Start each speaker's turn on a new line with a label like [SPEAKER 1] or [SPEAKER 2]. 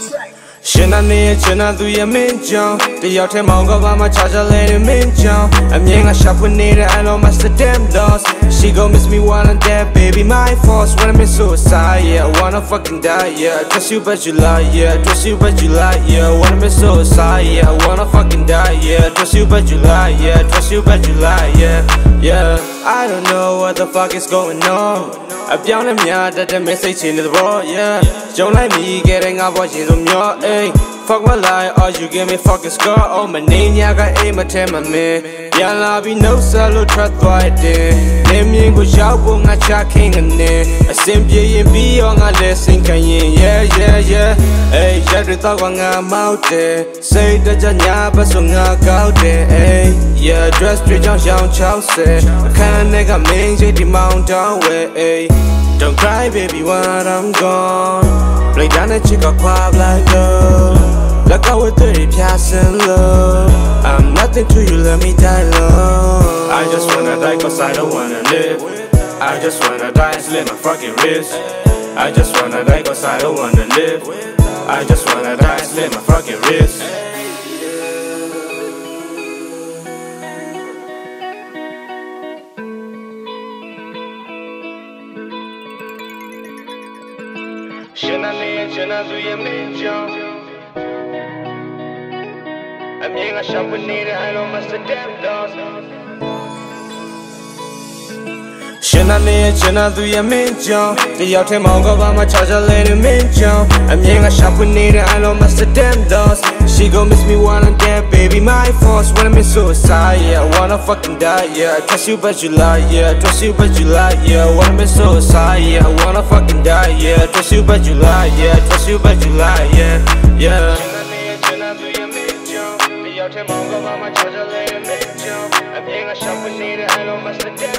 [SPEAKER 1] Shina near China do your mint jump. The yacht mongo by my charger lady mint jump. I'm young a shop with need I know master damn dogs. She gon' miss me while I'm dead, baby. My force when I'm in suicide, yeah. I wanna fucking die, yeah. Trust you but you lie, yeah. Trust you but you lie, yeah. When I'm in suicide, yeah. I wanna fucking die, yeah. Trust you but you lie, yeah. Trust you but you lie, yeah. Yeah. I don't know what the fuck is going on. I've been on that message in the road, yeah. Don't like me getting up watching on your ayy. Fuck my life, or you give me fucking score. Oh, my name, yeah, got aim at my man. Yeah, I'll be no solo truck right there. Name me go shout, boom, I chat king and then. I simply and be on a lesson, can you? Yeah, yeah, yeah. Hey, Jerry thought when I'm out there. Say that Janya, but so I go there, hey. Yeah, dress straight on Chelsea. I can't nigga mean, JD mountain way, hey. Don't cry, baby, when I'm gone. Play down a chick or quab like love. Like I was 30 piastres in love. I'm nothing to you, let me die alone. I just wanna die cause I don't wanna live. I just wanna die and slit my fucking wrist. I just wanna die cause I don't wanna live. I just wanna die and slit my fucking wrist. Shina do your mint jump. I'm young a shop with need I know master damn dogs. Shina do your mint jump. The yacht mongo by my charger lady mint jump. I'm young a shop with need I know master damn dogs. She gon' miss me while I'm dead, baby. My force when I'm in suicide, yeah. I wanna fucking die, yeah. Trust you but you lie, yeah. Trust you but you lie, yeah. When I'm in suicide, yeah. I wanna fucking die, yeah. Trust you but you lie, yeah. Trust you but you lie, yeah. Yeah. I'm young a shop with need I know master